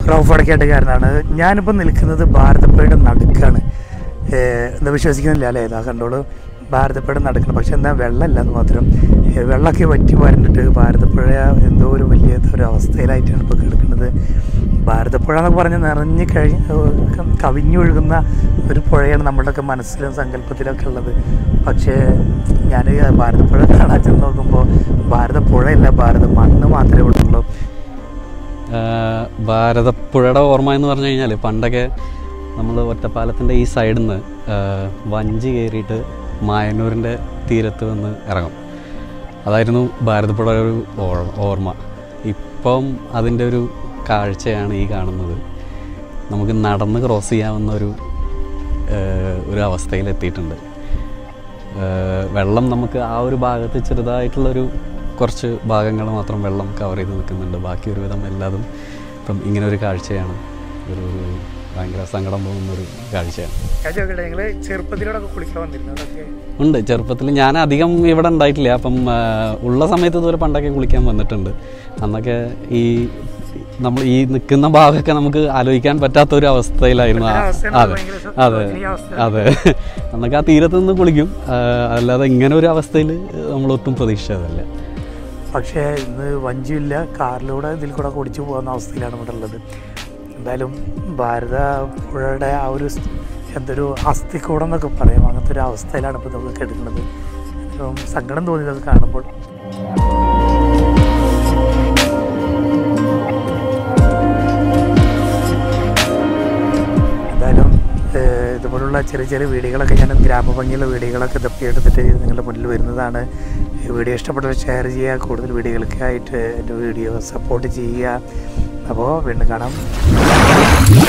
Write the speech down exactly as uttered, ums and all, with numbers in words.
റൌഫ് വടക്കേട്ടുകാരനാണ്. ഞാനിപ്പോൾ നിൽക്കുന്നത് ഭാരതപ്പുഴയുടെ നടുക്കാണ്. എന്താ വിശ്വസിക്കുന്നില്ല അല്ലേ? ഇതാ കണ്ടോളൂ, ഭാരതപ്പുഴ നടക്കണം. പക്ഷെ എന്താ വെള്ളമില്ല എന്ന് മാത്രം. വെള്ളമൊക്കെ വറ്റി വരണ്ടിട്ട് ഭാരതപ്പുഴ എന്തോ ഒരു വലിയ ഒരു അവസ്ഥയിലായിട്ടാണ് ഇപ്പോൾ കിടക്കുന്നത്. ഭാരതപ്പുഴ എന്നൊക്കെ പറഞ്ഞാൽ നിറഞ്ഞ് കഴിഞ്ഞ് കവിഞ്ഞൊഴുകുന്ന ഒരു പുഴയാണ് നമ്മുടെയൊക്കെ മനസ്സിലും സങ്കല്പത്തിലൊക്കെ ഉള്ളത്. പക്ഷേ ഞാൻ ഭാരതപ്പുഴ കാണാൻ ചെന്ന് നോക്കുമ്പോൾ ഭാരതപ്പുഴയല്ല, ഭാരത മണ്ണ് മാത്രമേ ഉള്ളൂ. ഭാരതപ്പുഴയുടെ ഓർമ്മ എന്ന് പറഞ്ഞു കഴിഞ്ഞാൽ പണ്ടൊക്കെ നമ്മൾ ഒറ്റപ്പാലത്തിൻ്റെ ഈ സൈഡിൽ നിന്ന് വഞ്ചി കയറിയിട്ട് മായന്നൂരിൻ്റെ തീരത്ത് വന്ന് ഇറങ്ങും. അതായിരുന്നു ഭാരതപ്പുഴ ഒരു ഓർമ്മ. ഇപ്പം അതിൻ്റെ ഒരു കാഴ്ചയാണ് ഈ കാണുന്നത്. നമുക്ക് നടന്ന് ക്രോസ് ചെയ്യാവുന്ന ഒരു ഒരു അവസ്ഥയിലെത്തിയിട്ടുണ്ട്. വെള്ളം നമുക്ക് ആ ഒരു ഭാഗത്ത് ചെറുതായിട്ടുള്ളൊരു കുറച്ച് ഭാഗങ്ങൾ മാത്രം വെള്ളം കവർ ചെയ്ത് നിൽക്കുന്നുണ്ട്. ബാക്കി ഒരുവിധം എല്ലാതും ഇപ്പം ഇങ്ങനെ ഒരു കാഴ്ചയാണ്. ഒരു ഭയങ്കര സങ്കടം തോന്നുന്നൊരു കാഴ്ചയാണ്. ഉണ്ട്. ചെറുപ്പത്തിൽ ഞാൻ അധികം ഇവിടെ ഉണ്ടായിട്ടില്ല. അപ്പം ഉള്ള സമയത്ത് ഇതുപോലെ പണ്ടൊക്കെ കുളിക്കാൻ വന്നിട്ടുണ്ട്. അന്നൊക്കെ ഈ നമ്മൾ ഈ നിൽക്കുന്ന ഭാഗമൊക്കെ നമുക്ക് ആലോചിക്കാൻ പറ്റാത്തൊരു അവസ്ഥയിലായിരുന്നു. അതെ അതെ അതെ അന്നൊക്കെ ആ തീരത്ത് നിന്ന് കുളിക്കും. അല്ലാതെ ഇങ്ങനെ ഒരു അവസ്ഥയിൽ നമ്മളൊട്ടും പ്രതീക്ഷിച്ചതല്ല. പക്ഷേ ഇന്ന് വഞ്ചിയില്ല, കാറിലൂടെ ഇതിൽ കൂടെ കുടിച്ചു പോകുന്ന അവസ്ഥയിലാണ് ഇവിടെ ഉള്ളത്. എന്തായാലും ഭാരതപ്പുഴയുടെ ആ ഒരു എന്തൊരു അസ്ഥിക്കൂടം എന്നൊക്കെ പറയും, അങ്ങനത്തെ ഒരു അവസ്ഥയിലാണ് ഇപ്പോൾ നമുക്ക് കിടക്കുന്നത്. സങ്കടം തോന്നിയതൊക്കെ കാണുമ്പോൾ. എന്തായാലും ഇതുപോലുള്ള ചെറിയ ചെറിയ വീഡിയോകളൊക്കെ ഞാൻ ഗ്രാമഭംഗിയുള്ള വീഡിയോകളൊക്കെ തപ്പിയെടുത്തിട്ട് നിങ്ങളുടെ മുന്നിൽ വരുന്നതാണ്. വീഡിയോ ഇഷ്ടപ്പെട്ടവർ ഷെയർ ചെയ്യുക. കൂടുതൽ വീഡിയോകൾക്കായിട്ട് എൻ്റെ വീഡിയോ സപ്പോർട്ട് ചെയ്യുക. അപ്പോൾ വീണ്ടും കാണാം.